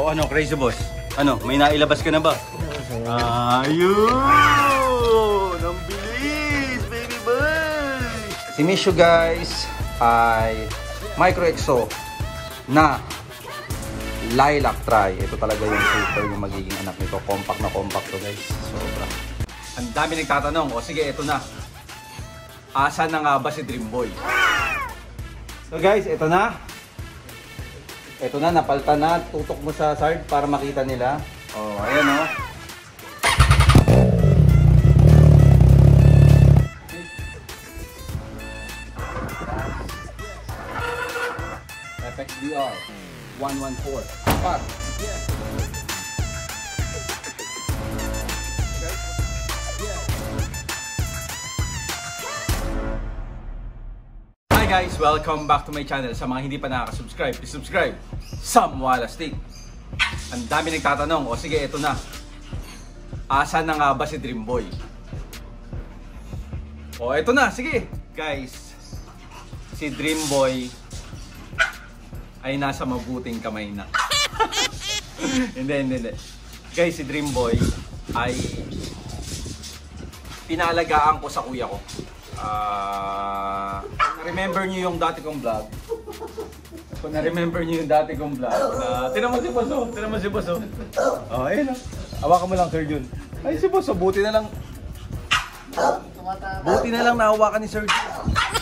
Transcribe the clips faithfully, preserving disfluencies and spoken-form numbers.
O ano, Crazy Boss? Ano, may nailabas ka na ba? Ayun! Ang bilis, baby boy! Si Mishu guys ay Micro Exo na Lilac Tri. Ito talaga yung super yung magiging anak nito. Compact na compact to guys. Sobra. Ang dami nagtatanong. O sige, ito na. Asa na nga ba si Dreamboy? So guys, ito na. Ito na, napalta na. Tutok mo sa sard para makita nila. Oh, ayan o. Oh. F X D R one one four. Pat. Yeah. Hi guys! Welcome back to my channel. Sa mga hindi pa nakaka-subscribe, please subscribe. Sam Walastik. Ang dami nagtatanong. O sige, ito na. Asa na nga ba si Dreamboy? O ito na, sige. Guys, si Dreamboy ay nasa mabuting kamay na. Hindi, hindi, hindi. Guys, si Dreamboy ay pinalagaan ko sa kuya ko. Ah... Uh, remember niyo yung dati kong vlog? Kung na-remember niyo yung dati kong vlog, uh, tinan mo si Boso, tinan mo si Boso. Oh, ayun ah. Hawakan mo lang, Sir Jun. Ay, si Boso, buti na lang. Buti na lang nahawakan ni Sir Jun.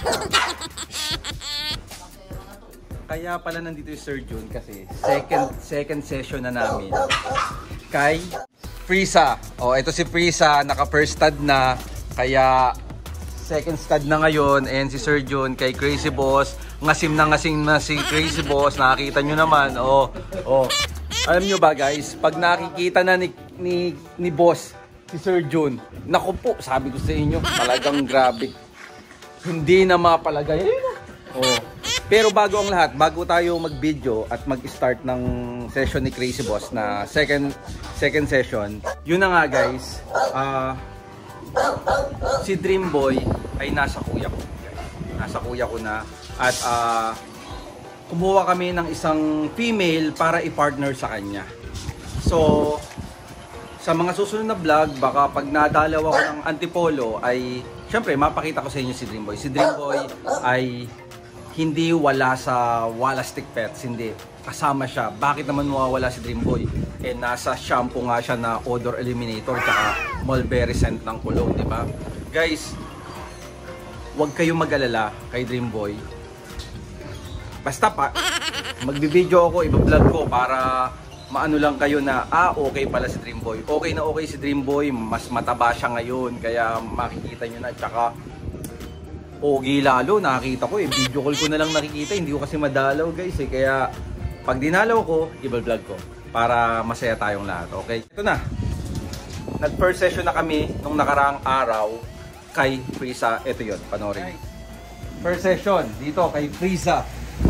Kaya pala nandito yung Sir Jun kasi second second session na namin kay Frieza. Oh, ito si Frieza, naka first stud na, kaya second stud na ngayon. And si Sir Jun kay Crazy Boss. Ngasim na ngasim na si Crazy Boss. Nakakita nyo naman. Oh, oh. Alam nyo ba guys, pag nakikita na ni, ni, ni Boss si Sir Jun, naku po, sabi ko sa inyo, talagang grabe. Hindi na mapalagay. Oh. Pero bago ang lahat, bago tayo mag-video at mag-start ng session ni Crazy Boss na second second session, yun na nga guys. Ah... Uh, si Dreamboy ay nasa kuya ko. Nasa kuya ko na. At uh, kumuha kami ng isang female para i-partner sa kanya. So, sa mga susunod na vlog, baka pag nadalaw ako ng Antipolo ay, syempre, mapakita ko sa inyo si Dreamboy. Si Dreamboy ay hindi wala sa Walastik Pets. Hindi. Kasama siya. Bakit naman mawawala si Dreamboy? Eh, nasa shampoo nga siya na odor eliminator tsaka mulberry scent ng cologne, di ba? Guys, huwag kayong mag-alala kay Dreamboy. Basta pa, magbi-video ako, i-vlog ko para maano lang kayo na, ah, okay pala si Dreamboy. Okay na okay si Dreamboy, mas mataba siya ngayon, kaya makikita nyo na. Tsaka, ogi lalo, nakakita ko eh. Video call ko na lang nakikita, hindi ko kasi madalaw guys eh. Kaya, pag dinalaw ko, i-vlog ko para masaya tayong lahat, okay? Ito na. Nag-first session na kami nung nakaraang araw kay Frieza. Ito yun, panoorin. First session dito kay Frieza.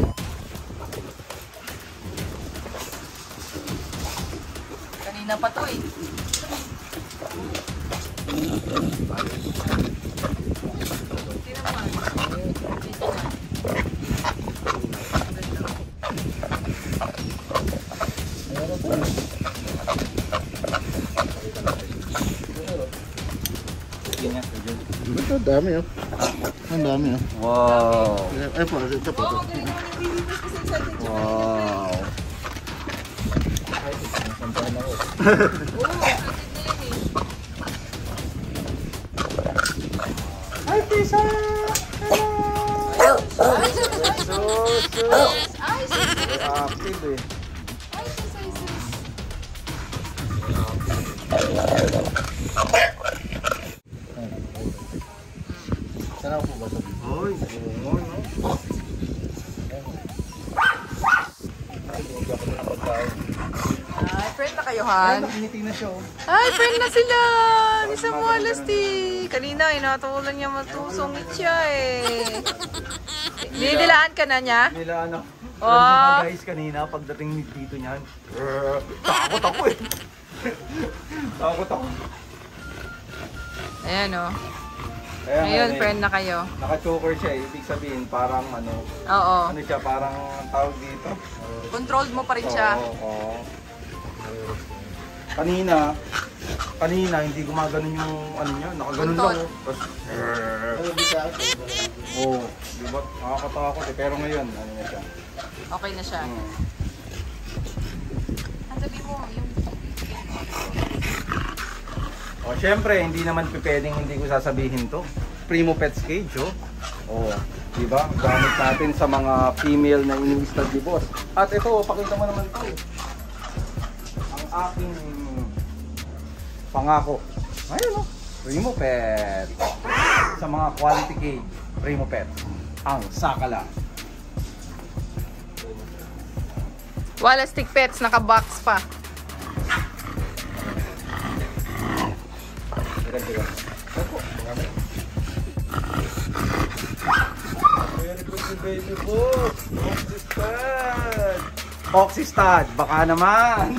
Kanina pa to eh. Ito, dami oh. Ang dami oh. Wow. Ay po, ito po. Wow. Hi, Frieza! Hello! So, so, active eh. Sana po ba sabi? Hoy, bungo, no? Ay, friend na kayo, Han? Nakingiti na siya. Ay, friend na sila! Ni Sam Walastik. Kanina, inatulan niya matusungit siya eh. Dinidilaan ka na niya? Nila ano. Oh. Alam guys, kanina pagdating dito niyan, takot ako eh. Takot ako. Ayan o. Oh. Kaya Ngayon, nga, friend na kayo. Naka-choker siya eh. Ibig sabihin, parang ano. Oo. Ano siya, parang tawag dito. Controlled mo pa rin siya. Oo, oo. Kanina, kanina hindi gumaganon yung ano niya, nakaganon lang. Tapos, oh, di ba? Nakakatakot eh. Pero ngayon, ano na siya. Okay na siya. Hmm. Ang sabi mo, yung... O, syempre, hindi naman pwedeng hindi ko sasabihin to. Primo Pets Cage, oh. Oh, di ba? Gamit natin sa mga female na ini-stud ni boss. At ito, pakita mo naman to. Ang aking pangako. Ayun, oh. Primo Pet. Sa mga quality cage, Primo Pet. Ang Sakala. Walastic Pets, naka-box pa. Diyan-diyan. Opo, marami. Very good si baby boss. Oxystad. Oxystad, baka naman.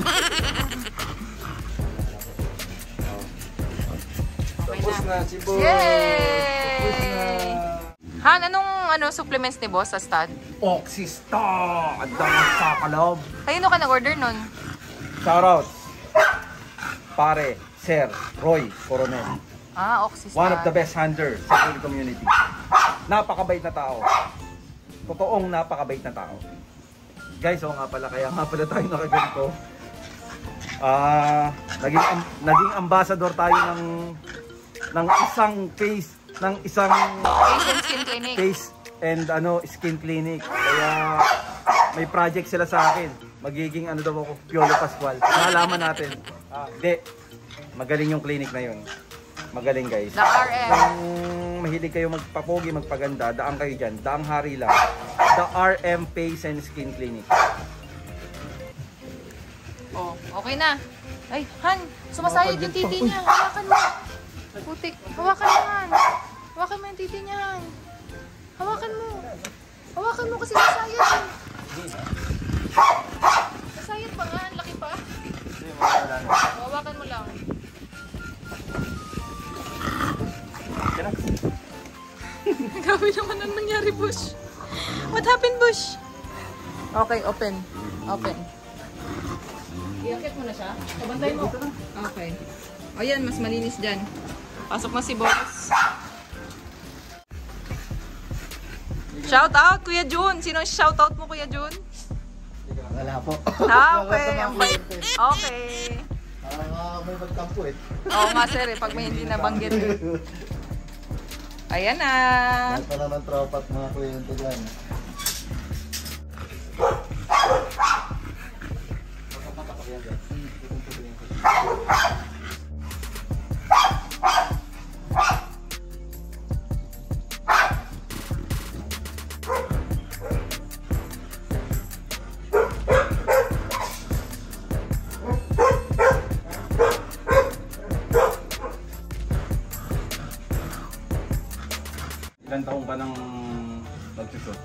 Tapos na si boss. Tapos na. Han, anong ano, supplements ni boss sa stud? Oxystad. Ang Sakalob. Kanino ka nag-order nun? Shoutout. Pare, Sir Roy Coronel. Ah, Oxystad. One of the best handlers sa Bully community. Napakabait na tao. Totoong napakabait na tao. Guys, oo nga pala, kaya nga pala tayo nakaganito. Ah, naging am- naging ambassador tayo ng ng isang face ng isang Asian Skin Clinic. face and ano skin clinic. Kaya may project sila sa akin. Magiging ano daw ako, Piolo Pascual. Nalaman natin. Ah, hindi. Magaling yung clinic na yun. Magaling guys. The R M. Kung mahilig kayo magpapogi, magpaganda, daan kayo dyan. Daang hari lang. The R M Face and Skin Clinic. Oh, okay na. Ay, Han, sumasayad yung titi niya. Hawakan mo. Putik. Hawakan mo, Han. Hawakan mo yung titi niya, Han. Hawakan mo. Hawakan mo kasi nasayad. Nasayad pa nga. Ang laki pa. Hawakan mo lang. Grabe naman ang nangyari, Bush. What happened, Bush? Okay, open. Open. Iakit mo na siya? Pabantay mo. Okay. Ayan, mas malinis dyan. Pasok na si boss. Shout out, Kuya Jun. Sino ang shout out mo, Kuya Jun? Wala po. Ah, okay. Ang bait. Okay. Ah, may magkampo eh. Oo nga, sir. Eh, pag may hindi nabanggit. Eh. Ayan na. May pala ng tropa at mga kliyente dyan. Ilan taong ka nang nagsusot?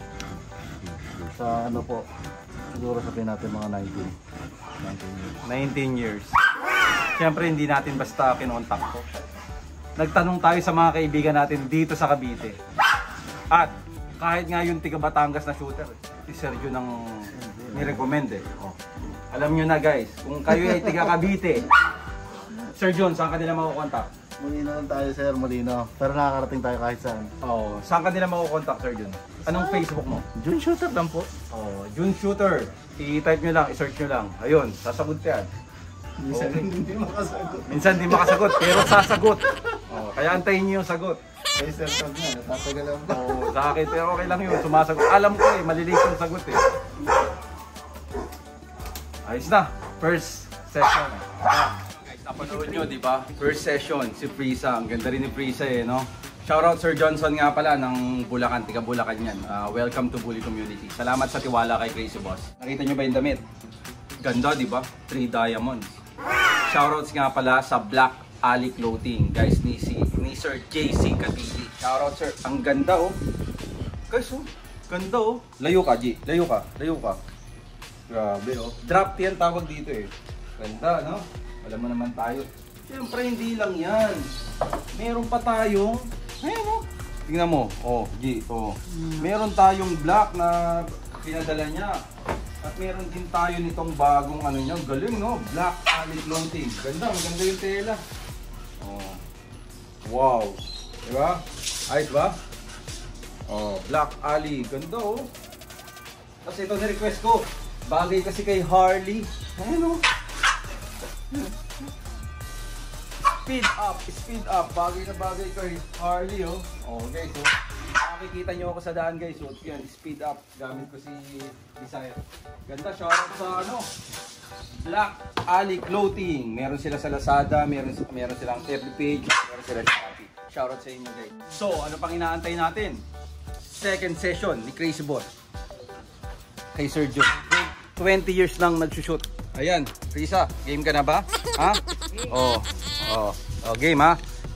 Sa ano po, siguro sabihin natin mga nineteen. nineteen years. nineteen years. Siyempre hindi natin basta kinontak ko. Nagtanong tayo sa mga kaibigan natin dito sa Cavite. At kahit nga yung tiga Batangas na shooter, si Sergio nang nirecommend eh. Oh. Alam nyo na guys, kung kayo ay tiga Cavite, Sir John, saan ka nila makukontak? Molino lang tayo, sir, Molino. Pero nakakarating tayo kahit saan. Oh, saan ka nila makukontak, Sir John? Anong Facebook mo? June Shooter lang po. Oh, June Shooter. I-type nyo lang, i-search nyo lang. Ayun, sasagot yan. Minsan hindi makasagot. Minsan di makasagot, pero sasagot. Oh, kaya antayin nyo yung sagot. Kay Sir Tog na, natatagal lang po. Oh, sa akin, pero okay lang yun, sumasagot. Alam ko eh, maliliit yung sagot eh. Ayos na, first session. Ah, guys, napanood nyo, di ba? First session, si Prisa. Ang ganda rin ni Prisa eh, no? Shoutout Sir Johnson nga pala ng Bulacan, tiga Bulacan yan. Uh, welcome to Bully Community. Salamat sa tiwala kay Crazy Boss. Nakita nyo ba yung damit? Ganda, di ba? Three diamonds. Shoutouts nga pala sa Black Alley Clothing, guys, ni, si, ni Sir J C Katili. Shoutout sir, ang ganda oh. Guys oh, ganda oh. Layo ka G, layo ka, layo ka. Grabe oh. Drop yan tawag dito eh. Ganda no? Alam mo naman tayo. Siyempre hindi lang yan. Meron pa tayong, ayan oh. Tingnan mo, oh G, oh. Meron tayong black na pinadala niya. At meron din tayo nitong bagong ano nyo. Galing no? Black Ali clothing. Ganda, maganda yung tela. Oh. Wow. Diba? Ay, diba? Oh, Black Ali. Ganda oh. Kasi ito na-request ko. Bagay kasi kay Harley. Ayan oh. Speed up, speed up. Bagay na bagay kay Harley oh. Oh guys oh. Makikita nyo ako sa daan guys. So, yan, speed up. Gamit ko si Desire. Ganda, shoutout sa ano. Black Ali Clothing. Meron sila sa Lazada, meron, meron silang F B page, meron sila sa Shopee. Shoutout sa inyo guys. So, ano pang inaantay natin? Second session ni Crazy Boss. Kay Sir John. twenty years lang nagsushoot. Ayan, Risa, game ka na ba? Ha? Oh, oh, oh, game ha?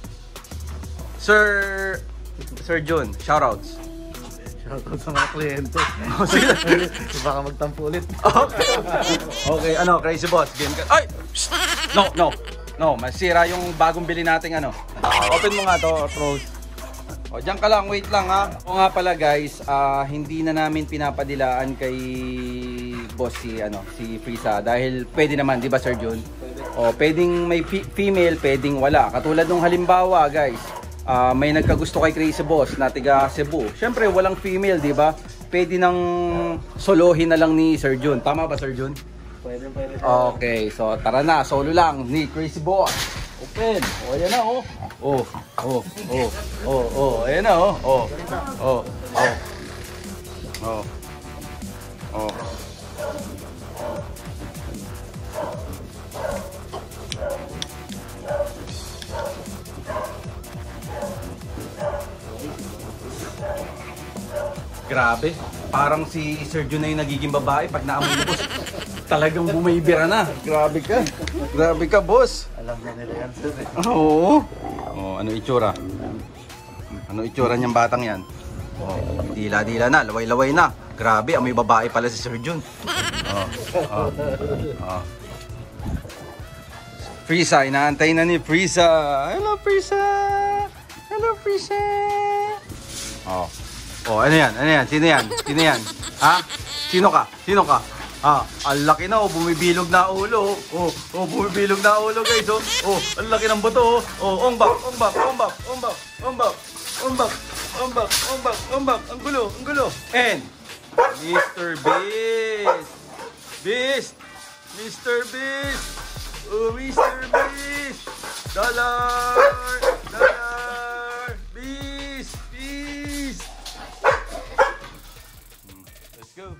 Sir... Sir John, shoutouts. Shoutout sa mga kliyente. Oh, sige. Baka magtampo ulit. Okay. Okay, ano, Crazy Boss, game ka. Ay! Shh! No, no. No, masira yung bagong bili nating ano. Open mo nga to, Rose. O, diyan ka lang, wait lang ha. O nga pala guys, uh, hindi na namin pinapadilaan kay boss si, ano, si Frisa. Dahil pwede naman, di ba Sir John? O, pwedeng may female, pwedeng wala. Katulad nung halimbawa guys, uh, may nagkagusto kay Crazy Boss na tiga Cebu. Siyempre, walang female, di ba? Pwede nang solohin na lang ni Sir John. Tama ba Sir John? Pwede, pwede. Okay, so tara na, solo lang ni Crazy Boss. Open. O, ayan na, oh. Oh, oh, oh, oh, oh, ayan na, oh. Oh, oh, oh. Oh. Oh. Grabe, parang si Sir John na yung nagiging babae pag naamoy na boss. Talagang bumaybira na. Grabe ka. Grabe ka, boss. Alam na nila yan, sir. Oo. Oh, ano itsura? Ano itsura niyang batang yan? Oh, dila-dila na, laway-laway na. Grabe, amoy babae pala si Sir John. Oh, oh, oh. Frisa, inaantay na ni Frisa. Hello, Frisa. Hello, Frisa. Oh. Oh, ano yan? Ano yan? Sino yan? Sino yan? Ha? Sino ka? Sino ka? Ah, ang laki na oh, bumibilog na ulo. Oh, oh, bumibilog na ulo guys. Oh, oh, ang laki ng buto. Oh, oh, ombak, ombak, ombak, ombak, ombak, ombak, ombak, ombak, ombak. Ang gulo, ang gulo. And Mister Beast. Beast. Mister Beast. Oh, Mister Beast. Dollar. Dollar. Beast. Beast. Let's go.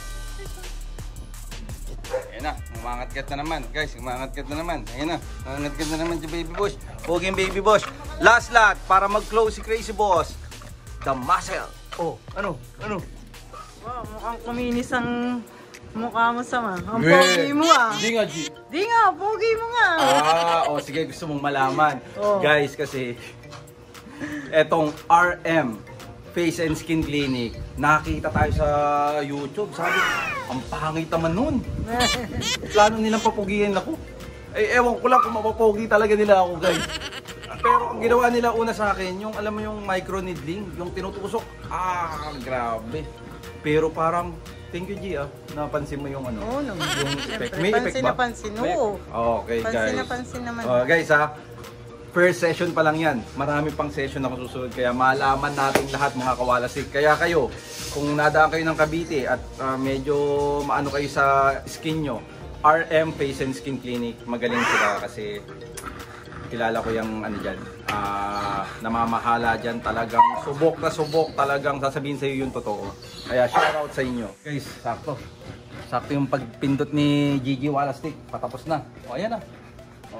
Ayan na, umangat-gat na naman. Guys, umangat-gat na naman. Ayan na, umangat-gat na naman si Baby Boss. Huwag yung Baby Boss. Last lot, para mag-close si Crazy Boss. The Muscle. Oh, ano? Ano? Wow, mukhang kuminis ang mukha mo sama. Ang Yeah. pogi mo ah. Di nga, G. Di nga, pogi mo nga. Ah, oh, sige, gusto mong malaman. Oh. Guys, kasi etong R M Face and Skin Clinic, nakita tayo sa YouTube. Sabi, ang pangit naman nun. Plano nilang papugihin ako. Eh, ewan ko lang kung mapapogi talaga nila ako, guys. Pero ang ginawa nila una sa akin, yung alam mo yung micro needling, yung tinutusok. Ah, grabe. Pero parang, thank you G ah, napansin mo yung ano. Oo naman. Yung effect. May Pansin effect na ba? pansin, May- oo. Okay, guys. Pansin na pansin naman. Oh, guys ha, first session pa lang yan. Marami pang session na susunod. Kaya malaman natin lahat mga kawalasik. Kaya kayo, kung nadaan kayo ng Cavite at uh, medyo maano kayo sa skin nyo, R M Face and Skin Clinic, magaling sila kasi kilala ko yung ano dyan, uh, namamahala dyan, talagang subok na subok, talagang sasabihin sa iyo yung totoo. Kaya shoutout sa inyo. Guys, sakto. Sakto yung pagpindot ni Gigi Walastik. Patapos na. O, ayan na. O.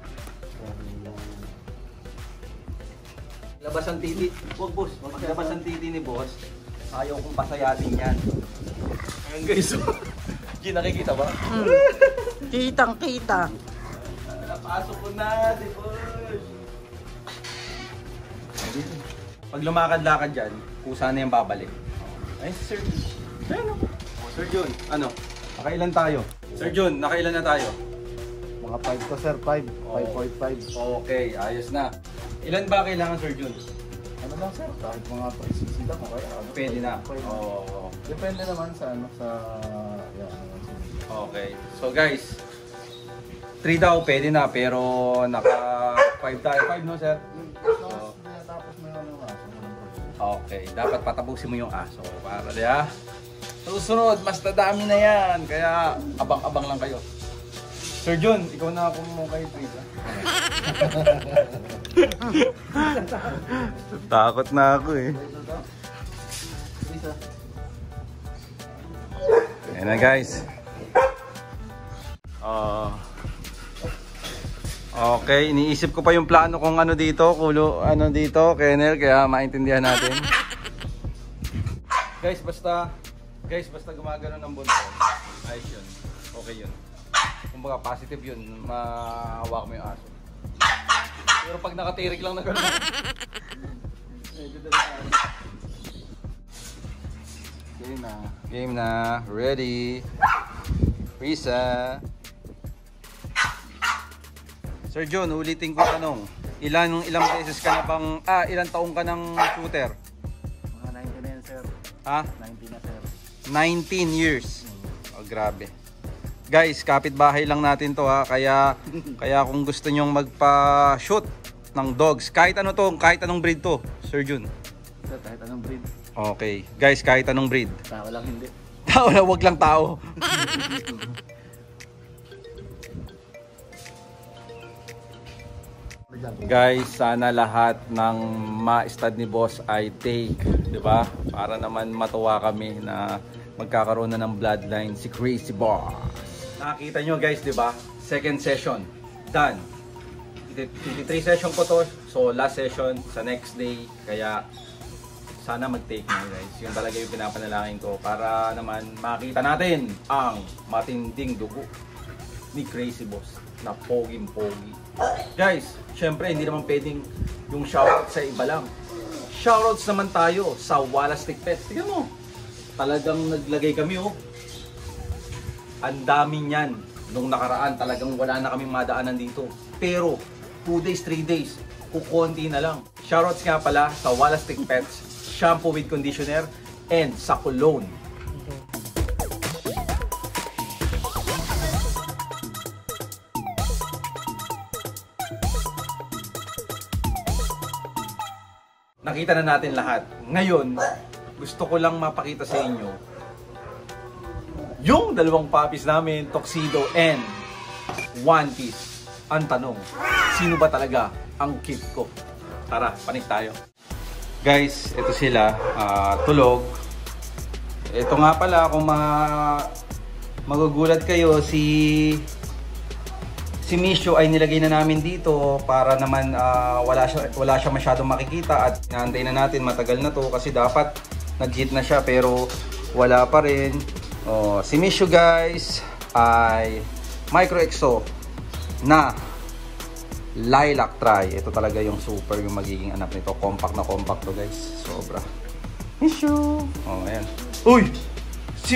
Labas ang titi. Huwag boss, maglabas ang titi ni boss. Ayaw kong pasayatin yan. Ayan guys. Gigi, nakikita ba? Hmm. Kitang kita. Napasok ko na, di boss. Pag lumakad-lakad dyan, kusa na yung babalik. Ay, Sir John. Ayan o. Sir John, ano? Nakailan tayo? Sir John, nakailan na tayo? Mga five to sir, five. five point five. Okay, ayos na. Ilan ba kailangan, Sir John? Ano lang sir, kahit mga three sixty lang o kaya ano. Pwede na. Pwede. Oo. Depende naman sa ano, sa... Yan, ano, Okay. So guys, three daw pwede na pero naka five tayo. five no sir? So, tapos may ano nga. Okay. Dapat patapusin mo yung aso. Para di ha? Susunod, mas dadami na yan. Kaya abang-abang lang kayo. Sir John, ikaw na ako mo kay Frida. Takot na ako eh. Ayan na guys. Uh, okay, iniisip ko pa yung plano kung ano dito, kulo, ano dito, kennel, kaya maintindihan natin. Guys, basta, guys, basta gumagano ng bunso, ayos yun, okay yun. Kumbaga positive yun, mahawak mo yung aso. Pero pag nakatirik lang na gano'n, medyo delikado. Game na. Game na. Ready. Frisa. Sir John, ulitin ko tanong. Ilan ilang beses ka na bang ah ilang taong ka ng shooter? Mga nineteen na yan sir. Ha? nineteen na sir. nineteen years. Oh, grabe. Guys, kapitbahay lang natin to ha. Kaya kaya kung gusto nyong magpa-shoot ng dogs, kahit ano to, kahit anong breed to, Sir Jun. Sir, kahit anong breed. Okay. Guys, kahit anong breed. Tao lang hindi. Tao na, wag lang tao. Guys, sana lahat ng ma-stud ni boss ay take, di ba? Para naman matuwa kami na magkakaroon na ng bloodline si Crazy Boss. Nakita nyo guys, di ba? Second session, done. twenty-three session ko to, so last session sa next day. Kaya sana mag-take na guys. Yun talaga yung pinapanalangin ko para naman makita natin ang matinding dugo ni Crazy Boss na poging-pogi. Guys, syempre hindi naman pwedeng yung shoutout sa iba lang. Shoutouts naman tayo sa Wallace Pets. Tingnan mo, talagang naglagay kami oh. Ang dami niyan. Nung nakaraan talagang wala na kaming madaanan dito. Pero two days, three days, kukunti na lang. Shoutouts nga pala sa Wallace Pets, shampoo with conditioner, and sa cologne. Nakita na natin lahat. Ngayon, gusto ko lang mapakita sa inyo yung dalawang puppies namin, Tuxedo and One Piece. Ang tanong, sino ba talaga ang cute ko? Tara, panik tayo. Guys, ito sila, uh, tulog. Ito nga pala, kung ma magugulat kayo, si si Misho ay nilagay na namin dito para naman uh, wala siya wala siya masyadong makikita at inaantay na natin, matagal na to kasi dapat nag-hit na siya pero wala pa rin. Oh, si Misho guys ay Micro Exo na Lilac Tri. Ito talaga yung super yung magiging anak nito. Compact na compact to guys. Sobra. Misho. Oh, ayan. Uy! Si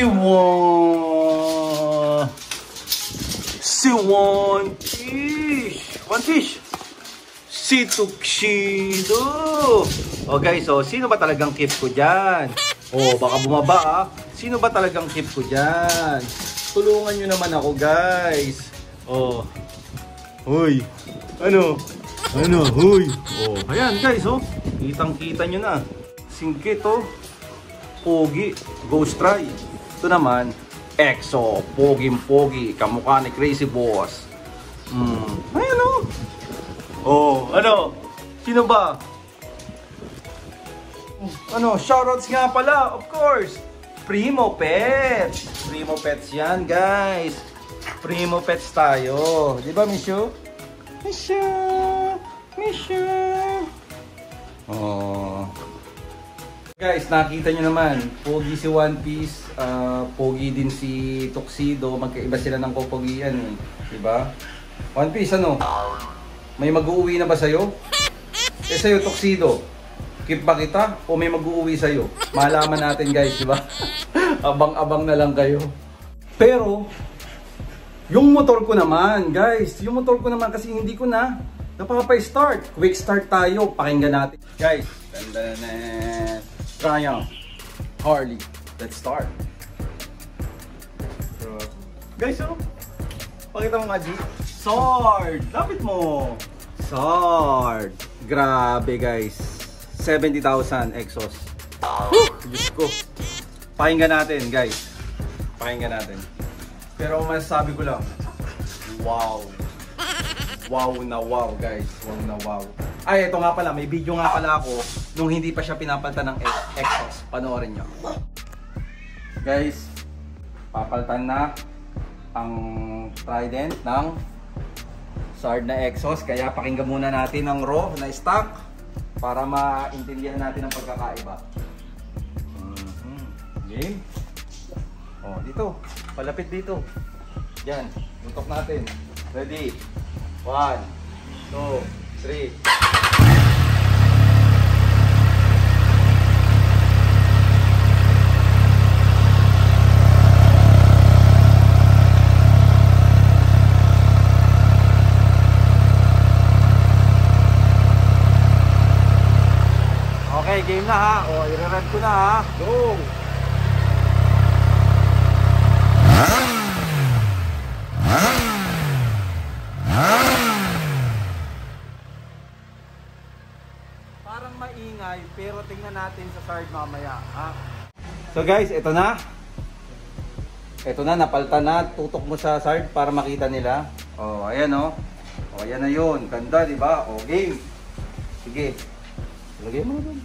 Juan! Si One Fish! One Fish! Si Tuxedo! Oh guys, oh, sino ba talagang keep ko dyan? Oh, baka bumaba ah. Sino ba talagang keep ko dyan? Tulungan nyo naman ako guys. Oh. Hoy. Ano? Ano? Hoy. Oh, ayan guys, oh. Kitang-kita nyo na. Singkit, oh. Pogi. Ghost Try. Ito naman, Exo. Poging-pogi. Kamukha ni Crazy Boss. Hmm. Ayan, oh. Oh, ano? Sino ba? Ano? Shoutouts nga pala, of course. Primo Pets. Primo Pets yan, guys. Primo Pets tayo. Di ba, Misho? Misho! Misho! Oh. Guys, nakita nyo naman, pogi si One Piece, uh, pogi din si Tuxedo, magkaiba sila ng kupogian eh. Diba? One Piece, ano? May mag-uuwi na ba sa'yo? Eh sa'yo, Tuxedo, keep ba kita o may mag-uuwi sa'yo? Malaman natin guys, diba? Abang-abang na lang kayo. Pero, yung motor ko naman, guys, yung motor ko naman kasi hindi ko na, napapa-start. Quick start tayo. Pakinggan natin. Guys, dandanan. Triumph. Harley. Let's start. So, guys, oh. Pakita mo nga, G. Sword. Lapit mo. Sword. Grabe, guys. seventy thousand exhaust. Woo! Diyos ko. Pakinggan natin, guys. Pakinggan natin. Pero masasabi ko lang, wow. Wow na wow, guys. Wow na wow. Ay, ito nga pala. May video nga pala ako nung hindi pa siya pinapalitan ng exhaust. Panoorin nyo. Guys, papalitan na ang Trident ng Sword na exhaust. Kaya pakinggan muna natin ang raw na stock para maintindihan natin ang pagkakaiba. Mm-hmm. Game. Oh, dito. Palapit dito. Yan. Tutok natin. Ready? One, two, three. Okay, game na ha. O, i-rev ko na ha. Go! Parang maingay, pero tingnan natin sa Sword mamaya, ha? So guys, ito na. Ito na, napalta na. Tutok mo sa Sword para makita nila. Oh, ayan oh. Oh, ayan na yun. Ganda, di ba? Oh, game. Sige. Lagay mo na doon.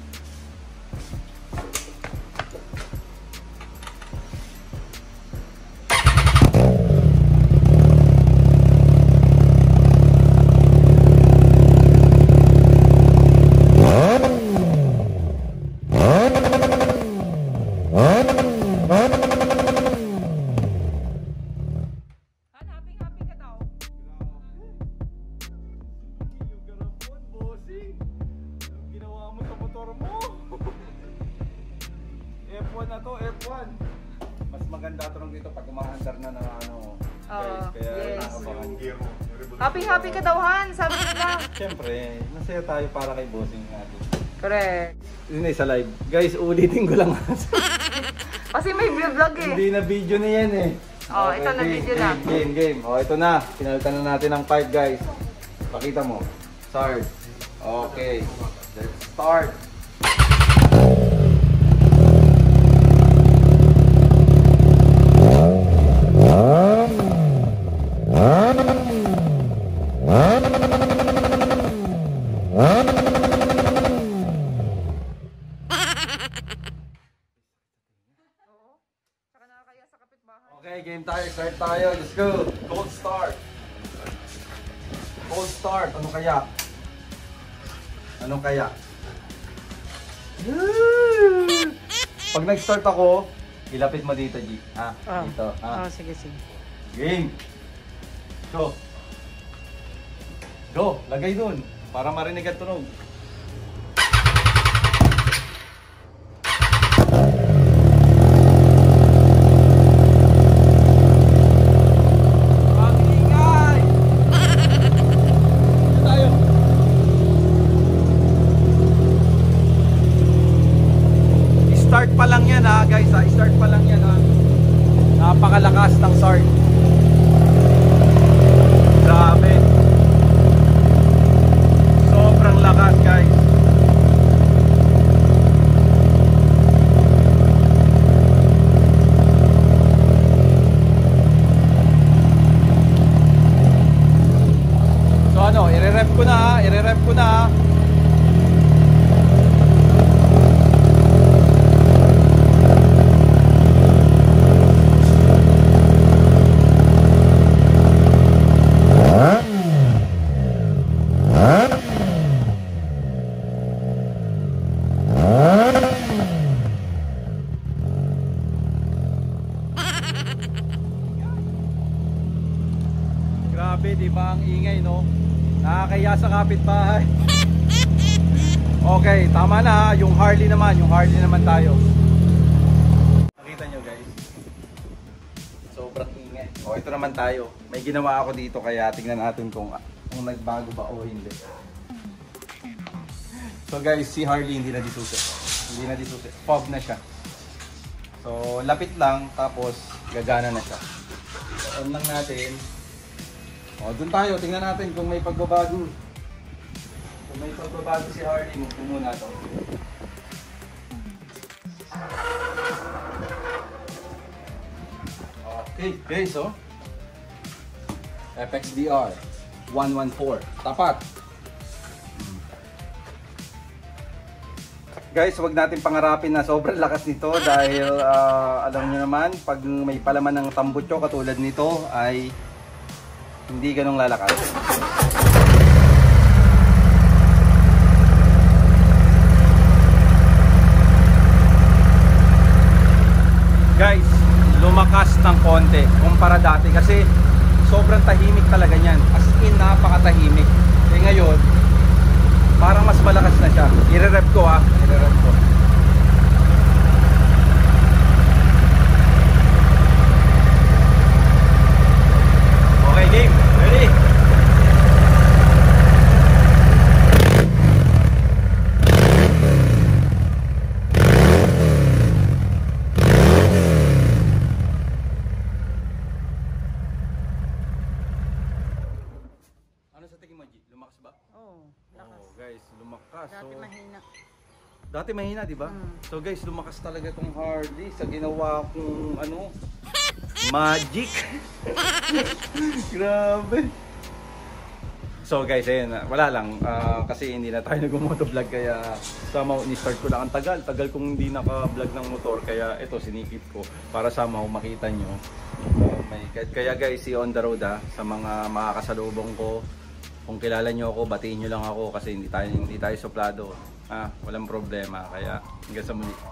F one na to, F one. Mas maganda to nung dito pag umaandar na ng ano, guys. Kaya yes. nakakabangan. Happy happy ka daw, Han. Sabi nila. Siyempre, masaya tayo para kay bossing natin. Correct. Yun ay sa live. Guys, ulitin ko lang. Kasi may vlog eh. Hindi na video na yan eh. Oh, ito na game, video game, na. Game, game. Oh, ito na. Pinalitan na natin ang pipe, guys. Pakita mo. Start. Okay. Let's start. Okay, game tayo. Start tayo. Let's go. Cold start. Cold start. Ano kaya? Ano kaya? Pag nag-start ako, ilapit mo dito, G. Ah, Oh. dito. Ah. Oh, sige, sige. Game. Go. Go. Lagay dun. Para marinig ang tunog. Start pa lang yan ha guys ha. Start pa lang yan ha. Napakalakas ng Sword. Grabe. Sobrang lakas guys. So ano, i-rev ko na ha. I-rev ko na ha. Grabe, di ba ang ingay, no? Nakakaya sa kapitbahay. Okay, tama na. Yung Harley naman, yung Harley naman tayo. Nakita nyo guys. Sobrang ingay. O, ito naman tayo. May ginawa ako dito kaya tingnan natin kung kung nagbago ba o hindi. So guys, si Harley hindi na disusi. Hindi na disusi. Fob na siya. So lapit lang, tapos gagana na siya. So, on lang natin. O, dun tayo. Tingnan natin kung may pagbabago. Kung may pagbabago si Harley, move muna to. Okay, guys, so F X D R one one four. Tapat. Guys, wag natin pangarapin na sobrang lakas nito dahil uh, alam niyo naman, pag may palaman ng tambutso katulad nito ay hindi ganong lalakas. Guys, lumakas ng konti kumpara dati kasi sobrang tahimik talaga niyan. As in, napakatahimik. Eh ngayon, parang mas malakas na siya. I-re-rev ko ha. I-re-rev ko. Okay, game. Ready? Ano sa tingin mo, G? Lumakas ba? Oo, lakas. Oh, guys, lumakas. Dati So, mahina. dati mahina, di ba? Mm. So guys, lumakas talaga tong Harley sa ginawa kong ano, magic. Grabe. So guys, ayun, wala lang ah, kasi hindi na tayo nag-motovlog kaya somehow ni-start ko lang ang tagal. Tagal kong hindi naka-vlog ng motor kaya ito sinikip ko para somehow makita nyo. Oh my God. Kaya guys, see you on the road ha, sa mga makakasalubong ko. Kung kilala nyo ako, batiin nyo lang ako kasi hindi tayo, hindi tayo suplado. Ah, walang problema. Kaya hanggang sa muli.